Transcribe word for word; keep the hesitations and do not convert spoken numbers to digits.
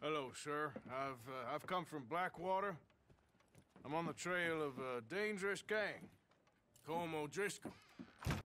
Hello, sir. I've uh, I've come from Blackwater. I'm on the trail of a dangerous gang, Colm O'Driscoll.